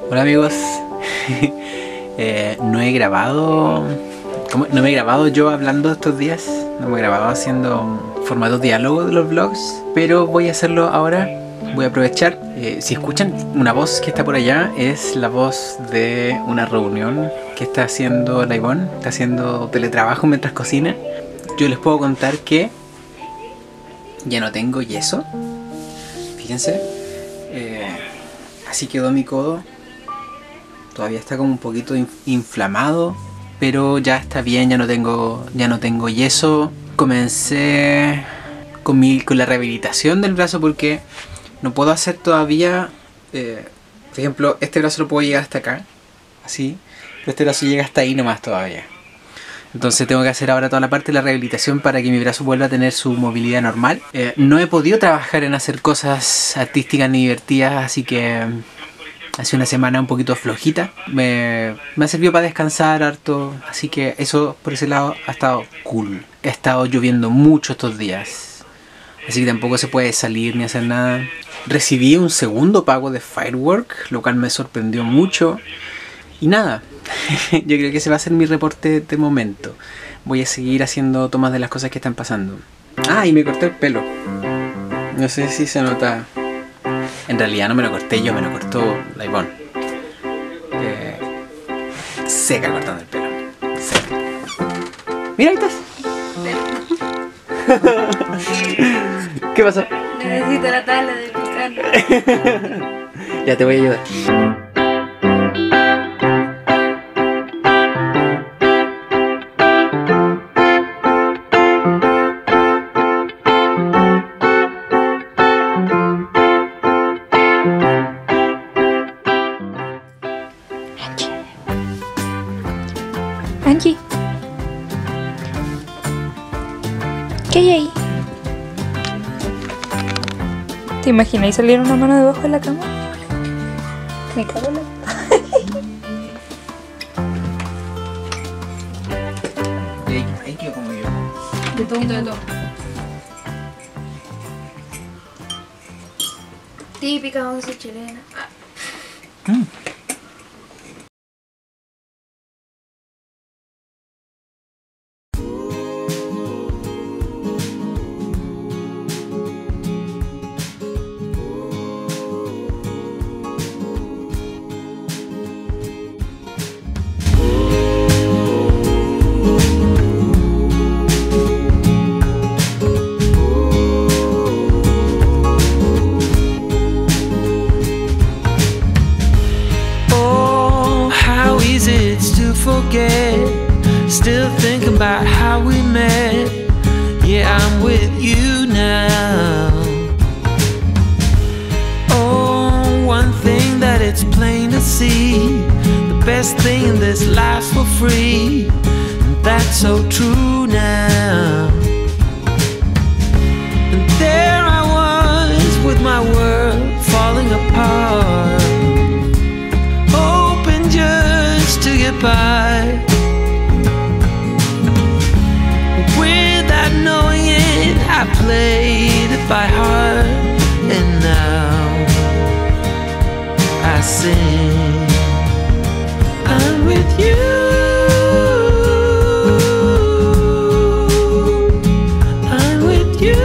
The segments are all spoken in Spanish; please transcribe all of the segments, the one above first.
Hola amigos. No he grabado. No me he grabado yo hablando estos días. No me he grabado haciendo formato diálogo de los vlogs. Pero voy a hacerlo ahora. Voy a aprovechar. Si escuchan una voz que está por allá, es la voz de una reunión que está haciendo la Ivonne. Está haciendo teletrabajo mientras cocina. Yo les puedo contar que ya no tengo yeso. Fíjense. Así quedó mi codo. Todavía está como un poquito inflamado, pero ya está bien, ya no tengo yeso. Comencé con la rehabilitación del brazo porque no puedo hacer todavía, por ejemplo, este brazo lo puedo llegar hasta acá, así, pero este brazo llega hasta ahí nomás todavía. Entonces tengo que hacer ahora toda la parte de la rehabilitación para que mi brazo vuelva a tener su movilidad normal. No he podido trabajar en hacer cosas artísticas ni divertidas, así que hace una semana un poquito flojita. Me ha servido para descansar harto, así que eso por ese lado ha estado cool. Ha estado lloviendo mucho estos días, así que tampoco se puede salir ni hacer nada. Recibí un segundo pago de Firework, lo cual me sorprendió mucho. Y nada, yo creo que ese va a ser mi reporte de momento. Voy a seguir haciendo tomas de las cosas que están pasando. Ah, y me corté el pelo. No sé si se nota. En realidad no me lo corté yo, me lo cortó la Ivonne. Seca cortando el pelo. Seca. Mira, ahí estás. ¿Qué pasó? Necesito la tabla de picar. Ya te voy a ayudar. Angie, ¿qué hay ahí? ¿Te imaginas salir una mano debajo de la cama? Me cago en la... Ahí quedó como yo. De todo. Típica once chilena. Still thinking about how we met. Yeah, I'm with you now. Oh, one thing that it's plain to see, the best thing in this life's for free, and that's so true now. And there I was with my world falling apart, hoping just to get by. Knowing it, I played it by heart, and now I sing. I'm with you. I'm with you.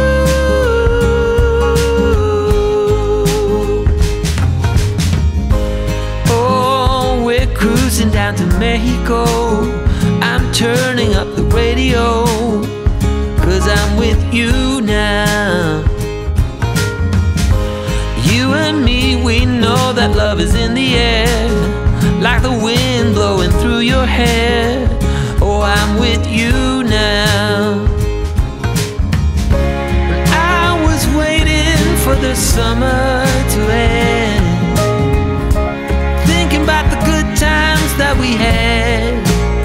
Oh, we're cruising down to Mexico. I'm turning up the radio, 'cause I'm with you now. You and me, we know that love is in the air, like the wind blowing through your hair. Oh, I'm with you now. I was waiting for the summer to end, thinking about the good times that we had.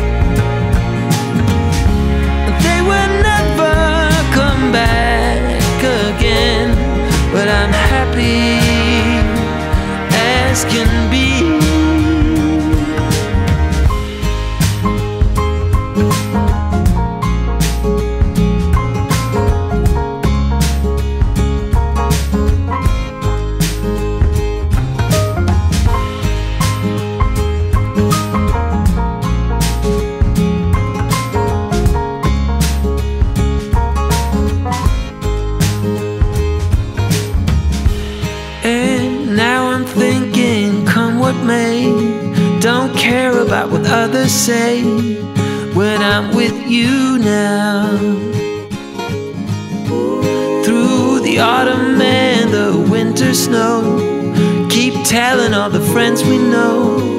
They will never come back again, but I'm happy as can be. self-made. Don't care about what others say when I'm with you now. Through the autumn and the winter snow, keep telling all the friends we know